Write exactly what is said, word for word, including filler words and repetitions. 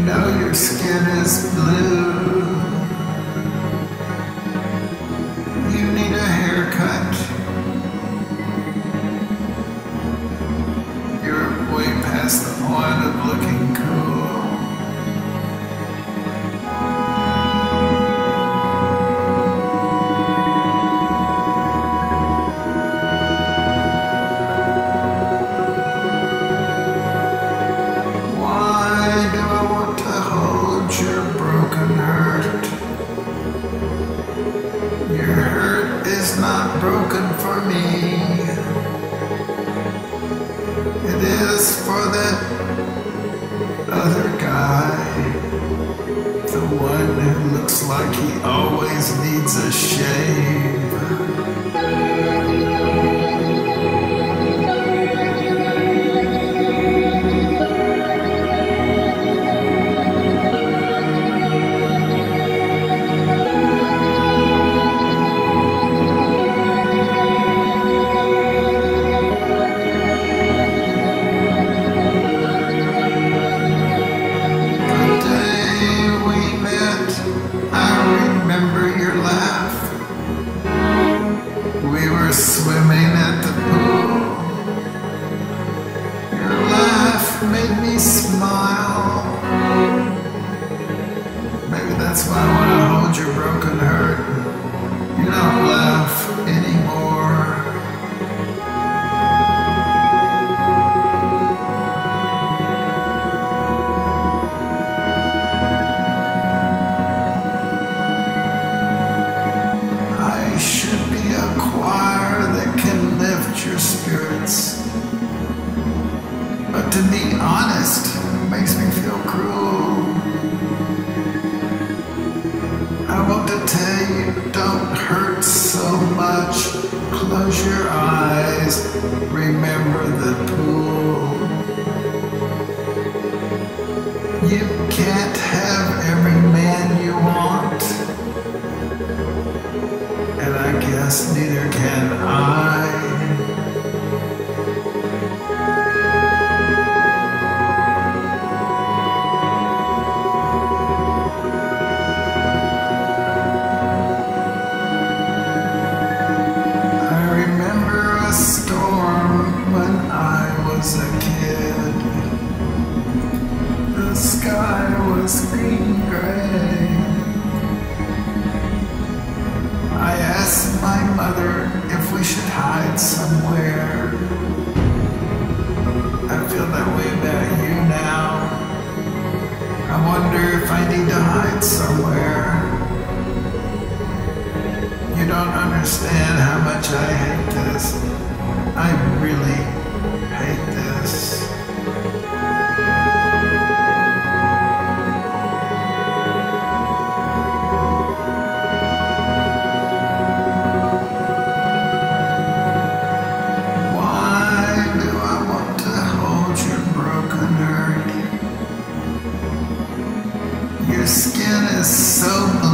know your skin is blue. You need a haircut. You're way past the point of looking cool. Your broken hurt. Your hurt is not broken for me. It is for that other guy, the one who looks like he always needs a shave. We were swimming at the pool. Your laugh made me smile. Maybe that's why when I hold your broken hurt, you don't laugh anymore. I should be a choir that can lift your spirits, but to be honest, it makes me feel cruel. I want to tell you, don't hurt so much. Close your eyes, remember the pool. You can't have every man you want, and I guess neither can I. I remember a storm when I was a kid. The sky was green gray. I asked my mother if we should hide somewhere. I feel that way about you now. I wonder if I need to hide somewhere. You don't understand how much I hate this. I really hate this. Your skin is so